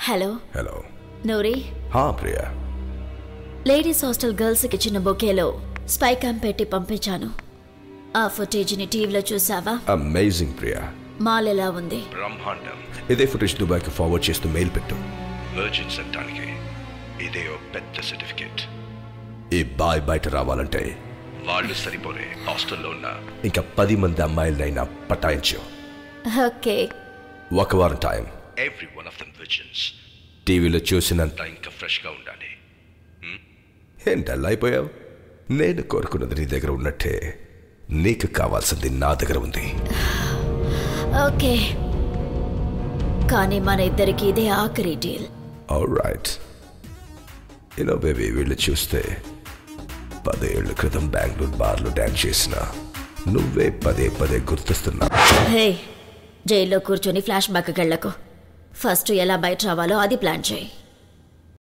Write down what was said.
Hello hello Noori. Priya. Ladies hostel గర్ల్స్కి ఇచ్చిన బొకేలో spy cam పెట్టి పంపించాను. ఆ ఫుటేజ్ని టీవీలో చూసావా? అమేజింగ్ ప్రియా. మాల్ ఎలా ఉంది? బ్రహ్మాండం. ఇదే ఫుటేజ్ దుబాయ్కి ఫార్వర్డ్ చేస్తూ మెయిల్ పెట్టు. వర్జిన్స్ అంటానికి ఇదే ఓ పెద్ద సర్టిఫికేట్. ఈ బాయ్ బయట రావాలంటే వాళ్ళు సరిపోలే. హాస్టల్లో ఉన్న ఇంకా 10 మంది అమ్మాయిలైనా పటాయించు. ఓకే. ఒక వారం time. Every one of them visions. టీవీలో చూసినంత ఇంకా ఫ్రెష్గా ఉండాలి. ఏంటి అలా అయిపోయావు? నేను కోరుకున్నది నీ దగ్గర ఉన్నట్టే నీకు కావాల్సింది నా దగ్గర ఉంది. ఓకే, కానీ మన ఇద్దరికి ఇదే ఆఖరి డీల్. ఆల్రైట్. యూనో బేబీ, వీళ్ళు చూస్తే 10 ఏళ్ల క్రితం బెంగళూరు బార్లో డాన్స్ చేసిన నువ్వే పదే పదే గుర్తొస్తున్నా. హే, జైల్లో కూర్చొని ఫ్లాష్ బ్యాక్కి వెళ్ళకు. ఫస్ట్ ఎలా బయట రావాలో అది ప్లాన్ చేయి.